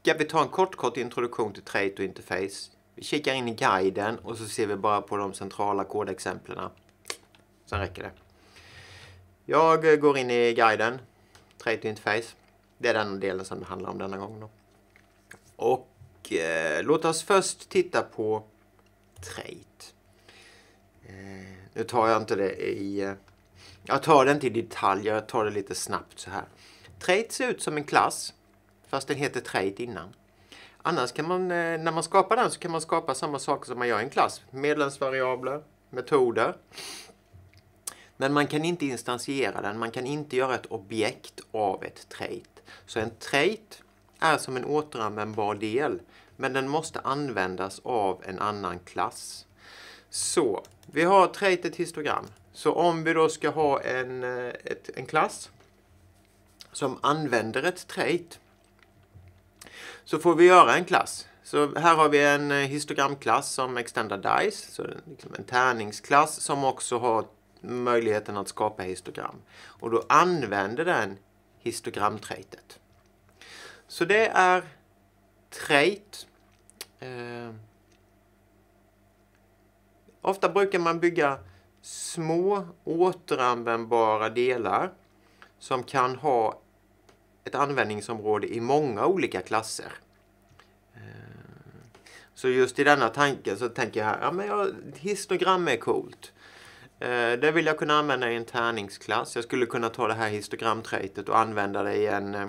ska vi ta en kort introduktion till trait och interface. Vi kikar in i guiden och så ser vi bara på de centrala kodexemplen. Sen räcker det. Jag går in i guiden, trait och interface. Det är den delen som det handlar om denna gång då. Och låt oss först titta på trait. Nu tar jag inte det i... Jag tar det inte i detalj, jag tar det lite snabbt så här. Trait ser ut som en klass, fast den heter trait innan. Annars kan man, när man skapar den så kan man skapa samma saker som man gör i en klass. Medlemsvariabler, metoder. Men man kan inte instansiera den, man kan inte göra ett objekt av ett trait. Så en trait är som en återanvändbar del, men den måste användas av en annan klass. Så, vi har traitet histogram. Så om vi då ska ha en klass som använder ett trait, så får vi göra en klass. Så här har vi en histogramklass som extendar dice, så liksom en tärningsklass som också har möjligheten att skapa histogram. Och då använder den histogramtraitet. Så det är trait. Ofta brukar man bygga små återanvändbara delar som kan ha ett användningsområde i många olika klasser. Så just i denna tanke så tänker jag här, ja men histogram är coolt. Det vill jag kunna använda i en tärningsklass. Jag skulle kunna ta det här histogramtraitet och använda det i en...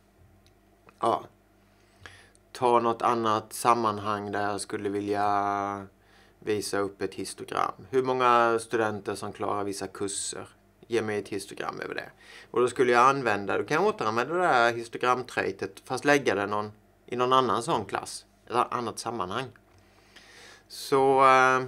ta något annat sammanhang där jag skulle vilja visa upp ett histogram. Hur många studenter som klarar vissa kurser? Ge mig ett histogram över det. Och då skulle jag då kan jag återanvända det här histogramtraitet fast lägga det i någon annan sån klass. Ett annat sammanhang. Så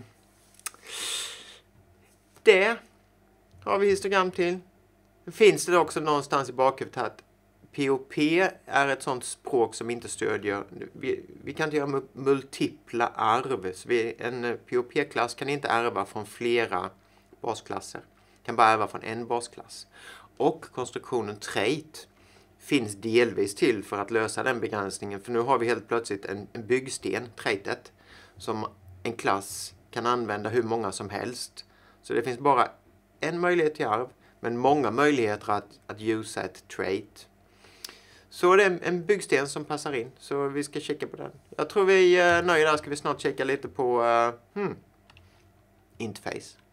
det har vi histogram till. Finns det också någonstans i bakhuvudet här att POP är ett sånt språk som inte stödjer. Vi kan inte göra multipla arv. Så en POP-klass kan inte ärva från flera basklasser. Kan bara ärva från en basklass. Och konstruktionen trait finns delvis till för att lösa den begränsningen. För nu har vi helt plötsligt en byggsten, traitet, som en klass kan använda hur många som helst. Så det finns bara en möjlighet till arv, men många möjligheter att usa ett trait. Så det är en byggsten som passar in, så vi ska kika på den. Jag tror vi nöjer där, ska vi snart kika lite på interface.